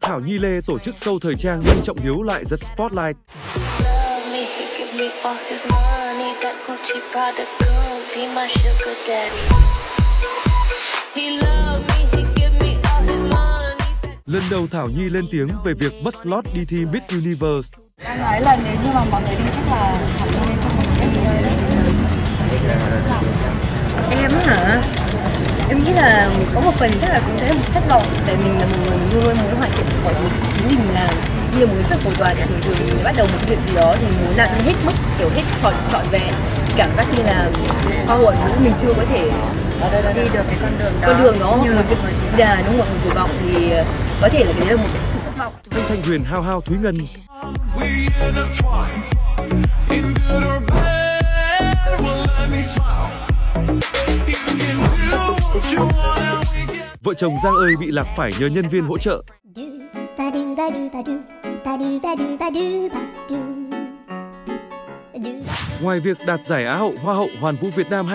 Thảo Nhi Lê tổ chức show thời trang nâng Trọng Hiếu lại The Spotlight. Lần đầu Thảo Nhi lên tiếng về việc mất slot đi thi Miss Universe. Đang nói là nếu như mà mọi người đi chắc là Thảo Nhi lên không một cái gì đấy. Em hả? Em nghĩ là có một phần chắc là cũng sẽ thất vọng, tại mình là một người mình luôn luôn muốn hoàn thiện mọi thứ mình làm, như là muốn rất cầu toàn. Thường thường mình bắt đầu một việc gì đó thì muốn làm hết mức, kiểu hết trọn vẹn, cảm giác như là hoa hồn mình chưa có thể đi được cái con đường đó như là đúng một kỳ vọng, thì có thể là đấy là một cái sự thất vọng. Thanh Thanh Huyền hao hao Thúy Ngân. Vợ chồng Giang ơi bị lạc phải nhờ nhân viên hỗ trợ. Ngoài việc đạt giải Á hậu Hoa hậu Hoàn vũ Việt Nam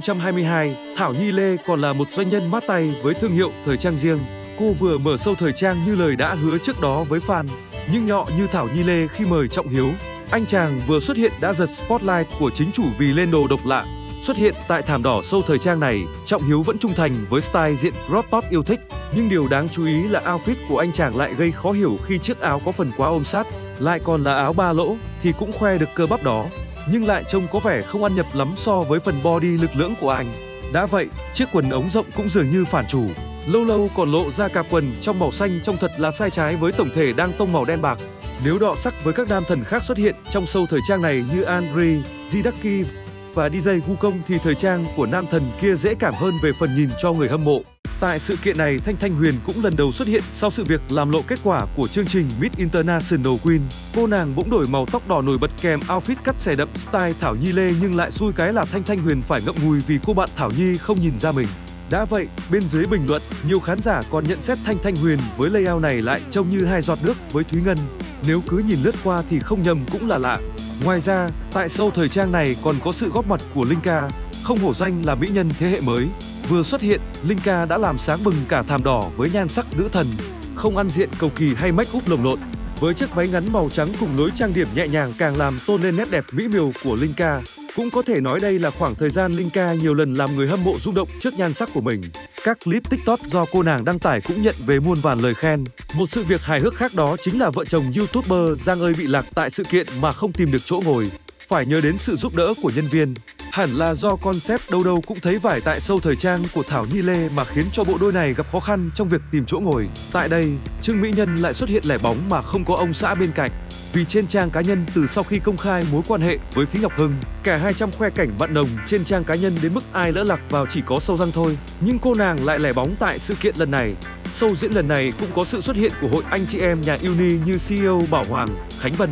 2022, Thảo Nhi Lê còn là một doanh nhân mát tay với thương hiệu thời trang riêng. Cô vừa mở show thời trang như lời đã hứa trước đó với fan. Nhưng nhọ như Thảo Nhi Lê khi mời Trọng Hiếu, anh chàng vừa xuất hiện đã giật spotlight của chính chủ vì lên đồ độc lạ. Xuất hiện tại thảm đỏ show thời trang này, Trọng Hiếu vẫn trung thành với style diện crop top yêu thích. Nhưng điều đáng chú ý là outfit của anh chàng lại gây khó hiểu khi chiếc áo có phần quá ôm sát, lại còn là áo ba lỗ thì cũng khoe được cơ bắp đó, nhưng lại trông có vẻ không ăn nhập lắm so với phần body lực lưỡng của anh. Đã vậy, chiếc quần ống rộng cũng dường như phản chủ, lâu lâu còn lộ ra cạp quần trong màu xanh trông thật là sai trái với tổng thể đang tông màu đen bạc. Nếu đọ sắc với các nam thần khác xuất hiện trong show thời trang này như Andre, Jidaki và DJ Wukong thì thời trang của nam thần kia dễ cảm hơn về phần nhìn cho người hâm mộ. Tại sự kiện này, Thanh Thanh Huyền cũng lần đầu xuất hiện sau sự việc làm lộ kết quả của chương trình Miss International Queen. Cô nàng bỗng đổi màu tóc đỏ nổi bật kèm outfit cắt xẻ đậm style Thảo Nhi Lê, nhưng lại xui cái là Thanh Thanh Huyền phải ngậm ngùi vì cô bạn Thảo Nhi không nhìn ra mình. Đã vậy, bên dưới bình luận, nhiều khán giả còn nhận xét Thanh Thanh Huyền với layout này lại trông như hai giọt nước với Thúy Ngân. Nếu cứ nhìn lướt qua thì không nhầm cũng là lạ. Ngoài ra, tại show thời trang này còn có sự góp mặt của Linka, không hổ danh là mỹ nhân thế hệ mới. Vừa xuất hiện, Linka đã làm sáng bừng cả thảm đỏ với nhan sắc nữ thần, không ăn diện cầu kỳ hay make up lồng lộn. Với chiếc váy ngắn màu trắng cùng lối trang điểm nhẹ nhàng càng làm tôn lên nét đẹp mỹ miều của Linka. Cũng có thể nói đây là khoảng thời gian Linka nhiều lần làm người hâm mộ rung động trước nhan sắc của mình. Các clip TikTok do cô nàng đăng tải cũng nhận về muôn vàn lời khen. Một sự việc hài hước khác đó chính là vợ chồng YouTuber Giang ơi bị lạc tại sự kiện mà không tìm được chỗ ngồi. Phải nhớ đến sự giúp đỡ của nhân viên. Hẳn là do concept đâu đâu cũng thấy vải tại show thời trang của Thảo Nhi Lê mà khiến cho bộ đôi này gặp khó khăn trong việc tìm chỗ ngồi. Tại đây, Trương Mỹ Nhân lại xuất hiện lẻ bóng mà không có ông xã bên cạnh. Vì trên trang cá nhân từ sau khi công khai mối quan hệ với Phí Ngọc Hưng, cả hai trăm khoe cảnh bạn nồng trên trang cá nhân đến mức ai lỡ lạc vào chỉ có sâu răng thôi. Nhưng cô nàng lại lẻ bóng tại sự kiện lần này. Show diễn lần này cũng có sự xuất hiện của hội anh chị em nhà Uni như CEO Bảo Hoàng, Khánh Vân,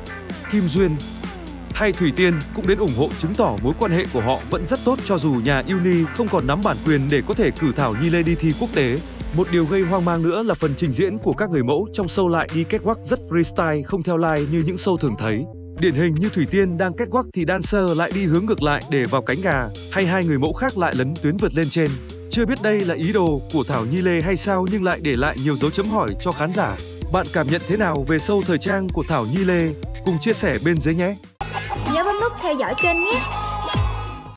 Kim Duyên hay Thủy Tiên cũng đến ủng hộ, chứng tỏ mối quan hệ của họ vẫn rất tốt cho dù nhà Uni không còn nắm bản quyền để có thể cử Thảo Nhi Lê đi thi quốc tế. Một điều gây hoang mang nữa là phần trình diễn của các người mẫu trong show lại đi catwalk rất freestyle, không theo line như những show thường thấy. Điển hình như Thủy Tiên đang catwalk thì dancer lại đi hướng ngược lại để vào cánh gà, hay hai người mẫu khác lại lấn tuyến vượt lên trên. Chưa biết đây là ý đồ của Thảo Nhi Lê hay sao nhưng lại để lại nhiều dấu chấm hỏi cho khán giả. Bạn cảm nhận thế nào về show thời trang của Thảo Nhi Lê? Cùng chia sẻ bên dưới nhé! Nhớ bấm nút theo dõi kênh nhé!